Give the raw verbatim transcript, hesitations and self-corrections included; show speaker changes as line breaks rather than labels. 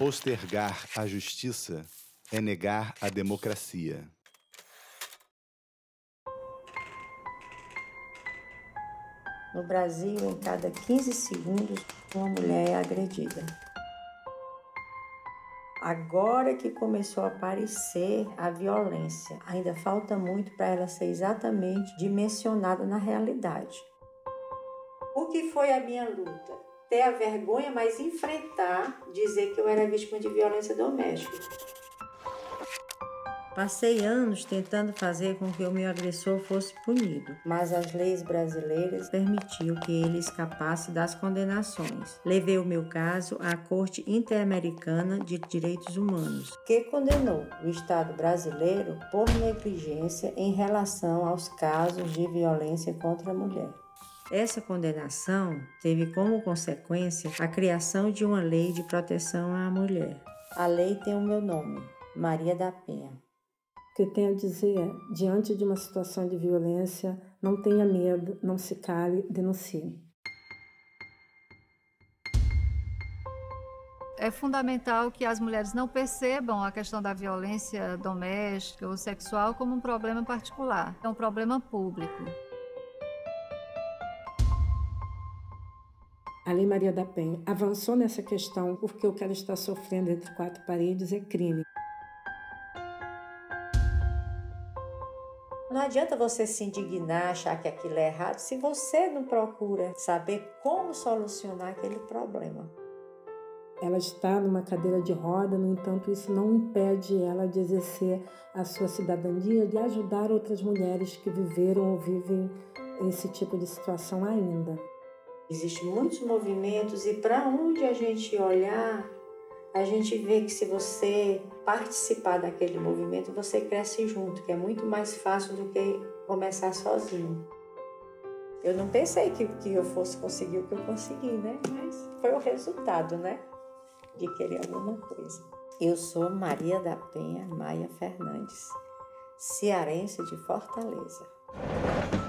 Postergar a justiça é negar a democracia.
No Brasil, em cada quinze segundos, uma mulher é agredida. Agora que começou a aparecer a violência, ainda falta muito para ela ser exatamente dimensionada na realidade. O que foi a minha luta? Ter a vergonha, mas enfrentar, dizer que eu era vítima de violência doméstica. Passei anos tentando fazer com que o meu agressor fosse punido, mas as leis brasileiras permitiam que ele escapasse das condenações. Levei o meu caso à Corte Interamericana de Direitos Humanos, que condenou o Estado brasileiro por negligência em relação aos casos de violência contra a mulher. Essa condenação teve como consequência a criação de uma lei de proteção à mulher. A lei tem o meu nome, Maria da Penha.
O que eu tenho a dizer é, diante de uma situação de violência, não tenha medo, não se cale, denuncie.
É fundamental que as mulheres não percebam a questão da violência doméstica ou sexual como um problema particular. É um problema público.
A Lei Maria da Penha avançou nessa questão porque o que ela está sofrendo entre quatro paredes é crime.
Não adianta você se indignar, achar que aquilo é errado, se você não procura saber como solucionar aquele problema.
Ela está numa cadeira de roda, no entanto, isso não impede ela de exercer a sua cidadania, de ajudar outras mulheres que viveram ou vivem esse tipo de situação ainda.
Existem muitos movimentos e para onde a gente olhar, a gente vê que se você participar daquele movimento, você cresce junto, que é muito mais fácil do que começar sozinho. Eu não pensei que, que eu fosse conseguir o que eu consegui, né? Mas foi o resultado, né? De querer alguma coisa. Eu sou Maria da Penha Maia Fernandes, cearense de Fortaleza.